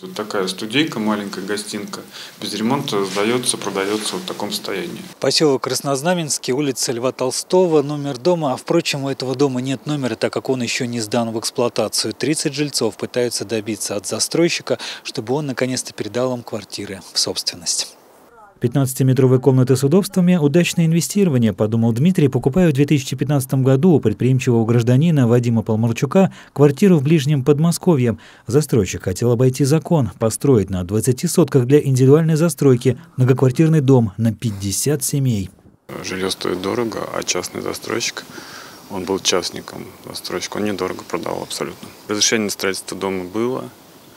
Тут такая студейка, маленькая гостинка, без ремонта сдается, продается в таком состоянии. Поселок Краснознаменский, улица Льва Толстого, номер дома. А впрочем, у этого дома нет номера, так как он еще не сдан в эксплуатацию. 30 жильцов пытаются добиться от застройщика, чтобы он наконец-то передал им квартиры в собственность. 15-метровые комнаты с удобствами – удачное инвестирование, подумал Дмитрий, покупая в 2015 году у предприимчивого гражданина Вадима Полмарчука квартиру в ближнем Подмосковье. Застройщик хотел обойти закон, построить на 20 сотках для индивидуальной застройки многоквартирный дом на 50 семей. Жилье стоит дорого, а частный застройщик, он был частником застройщика, он недорого продал абсолютно. Разрешение на строительство дома было,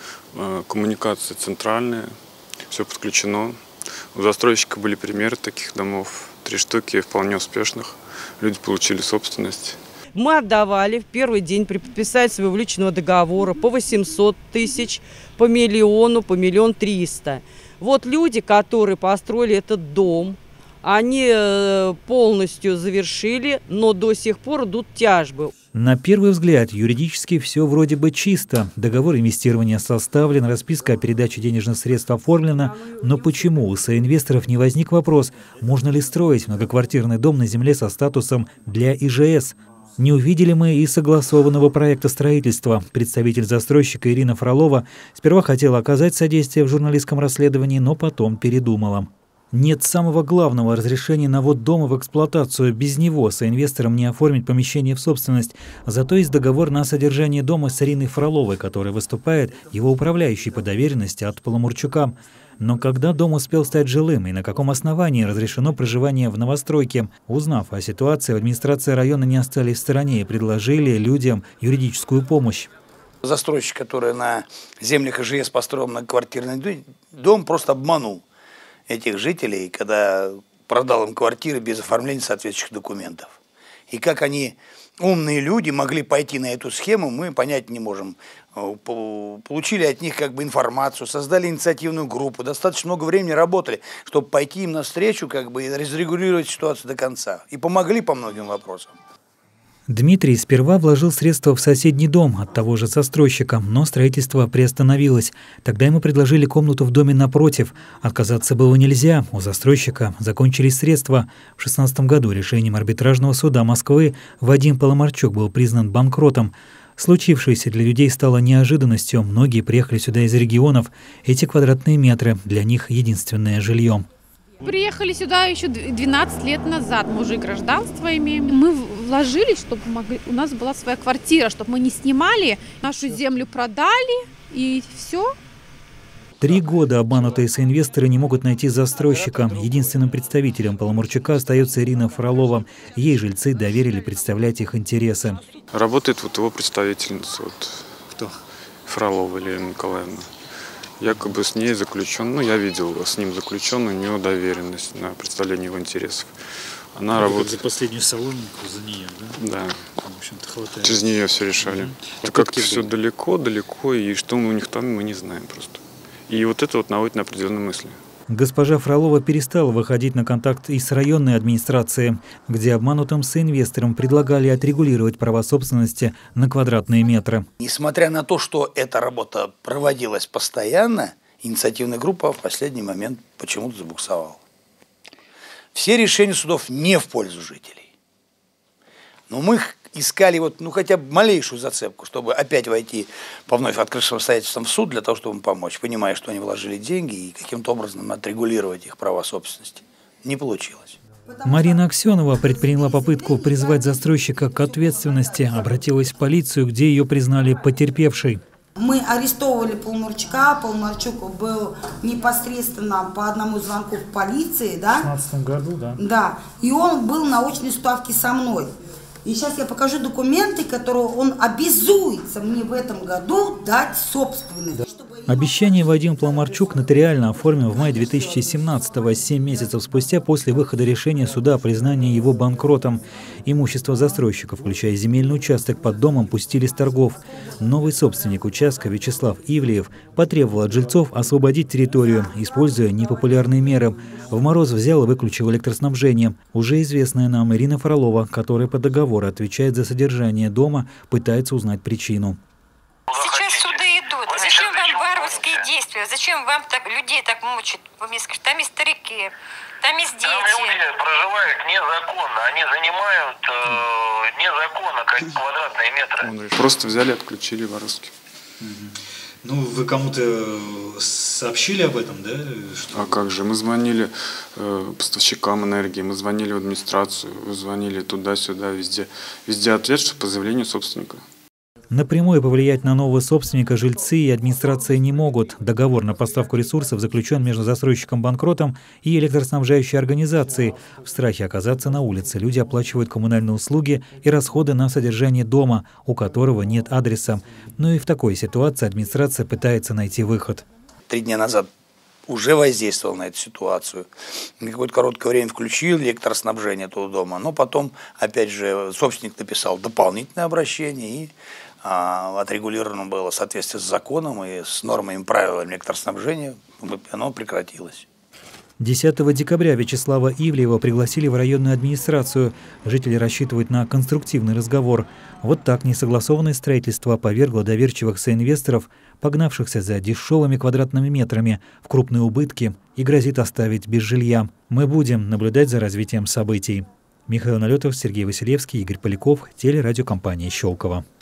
коммуникации центральные, все подключено. У застройщика были примеры таких домов, 3 штуки вполне успешных. Люди получили собственность. Мы отдавали в первый день при подписании своего личного договора по 800 тысяч, по миллиону, по 1 300 000. Вот люди, которые построили этот дом, они полностью завершили, но до сих пор идут тяжбы. На первый взгляд, юридически все вроде бы чисто. Договор инвестирования составлен, расписка о передаче денежных средств оформлена. Но почему у соинвесторов не возник вопрос, можно ли строить многоквартирный дом на земле со статусом для ИЖС? Не увидели мы и согласованного проекта строительства. Представитель застройщика Ирина Фролова сперва хотела оказать содействие в журналистском расследовании, но потом передумала. Нет самого главного разрешения на ввод дома в эксплуатацию. Без него соинвесторам не оформить помещение в собственность. Зато есть договор на содержание дома с Ириной Фроловой, которая выступает его управляющей по доверенности от Полмарчука. Но когда дом успел стать жилым и на каком основании разрешено проживание в новостройке? Узнав о ситуации, администрация района не остались в стороне и предложили людям юридическую помощь. Застройщик, который на землях ИЖС построил многоквартирный дом, просто обманул этих жителей, когда продал им квартиры без оформления соответствующих документов. И как они, умные люди, могли пойти на эту схему, мы понять не можем. Получили от них как бы информацию, создали инициативную группу, достаточно много времени работали, чтобы пойти им навстречу как бы, и разрегулировать ситуацию до конца. И помогли по многим вопросам. Дмитрий сперва вложил средства в соседний дом от того же застройщика, но строительство приостановилось. Тогда ему предложили комнату в доме напротив. Отказаться было нельзя, у застройщика закончились средства. В 2016 году решением арбитражного суда Москвы Вадим Полмарчук был признан банкротом. Случившееся для людей стало неожиданностью. Многие приехали сюда из регионов. Эти квадратные метры для них единственное жилье. Приехали сюда еще 12 лет назад, мы уже гражданство имеем. Мы вложились, чтобы у нас была своя квартира, чтобы мы не снимали, нашу землю продали и все. 3 года обманутые соинвесторы не могут найти застройщика. Единственным представителем Полмарчука остается Ирина Фролова. Ей жильцы доверили представлять их интересы. Работает вот его представительница, кто? Фролова Елена Николаевна. Якобы с ней заключен, я видел с ним заключен, у нее доверенность на представление его интересов. Она работает за последнюю соломинку, за нее, да? Да. В общем-то, хватает. Через нее все решали. Это как-то все далеко, и что у них там, мы не знаем просто. И вот это вот наводит на определенные мысли. Госпожа Фролова перестала выходить на контакт и с районной администрацией, где обманутым соинвесторам предлагали отрегулировать права собственности на квадратные метры. Несмотря на то, что эта работа проводилась постоянно, инициативная группа в последний момент почему-то забуксовала. Все решения судов не в пользу жителей. Но мы искали хотя бы малейшую зацепку, чтобы опять войти по вновь открытым обстоятельствам в суд для того, чтобы им помочь, понимая, что они вложили деньги и каким-то образом отрегулировать их права собственности. Не получилось. Марина Аксенова предприняла попытку призвать застройщика к ответственности, обратилась в полицию, где ее признали потерпевшей. Мы арестовывали Полмарчука, Полмарчук был непосредственно по одному звонку в полиции, да? В 2016 году, да. Да, и он был на очной ставке со мной. И сейчас я покажу документы, которые он обязуется мне в этом году дать собственность. Обещание Вадим Полмарчук нотариально оформил в мае 2017-го, 7 месяцев спустя после выхода решения суда о признании его банкротом. Имущество застройщика, включая земельный участок под домом, пустили с торгов. Новый собственник участка Вячеслав Ивлеев потребовал от жильцов освободить территорию, используя непопулярные меры. В мороз взял и выключил электроснабжение. Уже известная нам Ирина Фролова, которая по договору отвечает за содержание дома, пытается узнать причину. Сейчас суды идут. Зачем вам варварские действия? Зачем вам так людей так мучат? Вы мне скажете, там и старики, там и дети. Там люди проживают незаконно, они занимают незаконно квадратные метры. Просто взяли, отключили воровски. Ну, вы кому-то сообщили об этом, да? А как же? Мы звонили поставщикам энергии, мы звонили в администрацию, звонили туда-сюда, везде. Везде ответ, что по заявлению собственника. Напрямую повлиять на нового собственника жильцы и администрация не могут. Договор на поставку ресурсов заключен между застройщиком-банкротом и электроснабжающей организацией. В страхе оказаться на улице люди оплачивают коммунальные услуги и расходы на содержание дома, у которого нет адреса. Но и в такой ситуации администрация пытается найти выход. 3 дня назад уже воздействовал на эту ситуацию. На какое-то короткое время включил электроснабжение этого дома, но потом, опять же, собственник написал дополнительное обращение, и отрегулировано было в соответствии с законом и с нормами и правилами электроснабжения, оно прекратилось. 10 декабря Вячеслава Ивлеева пригласили в районную администрацию. Жители рассчитывают на конструктивный разговор. Вот так несогласованное строительство повергло доверчивых соинвесторов, погнавшихся за дешевыми квадратными метрами, в крупные убытки и грозит оставить без жилья. Мы будем наблюдать за развитием событий. Михаил Налетов, Сергей Василевский, Игорь Поляков, телерадиокомпания «Щелково».